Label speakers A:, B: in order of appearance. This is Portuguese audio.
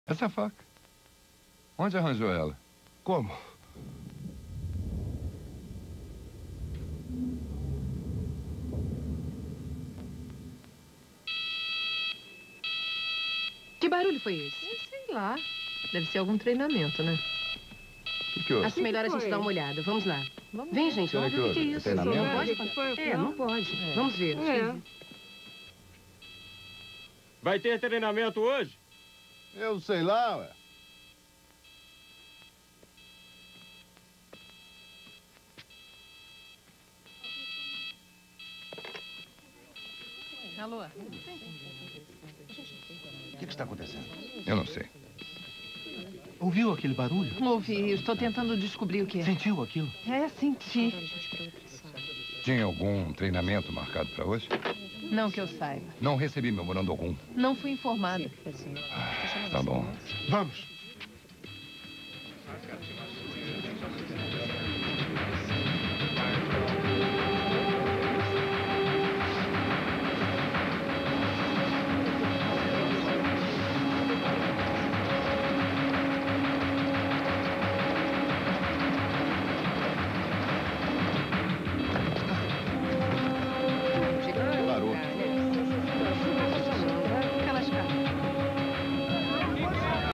A: Essa faca. Onde arranjou ela?
B: Como?
C: Que barulho foi esse?
D: Sei lá. Deve ser algum treinamento, né?
A: O que houve?
C: Acho melhor a gente dar uma olhada. Vamos lá.
D: Vamos
C: Vem,
D: ver.
C: gente, vamos ver o que é isso.
A: Treinamento?
C: Não pode? Não pode. Vamos ver.
E: Vai ter treinamento hoje?
B: Eu sei lá, ué.
D: Alô?
B: O que está acontecendo?
A: Eu não sei.
F: Ouviu aquele barulho?
D: Ouvi, estou tentando descobrir o que é.
F: Sentiu aquilo?
D: É, senti.
A: Tinha algum treinamento marcado para hoje?
D: Não que eu saiba.
A: Não recebi memorando algum.
D: Não fui informada.
A: Tá bom.
B: Vamos.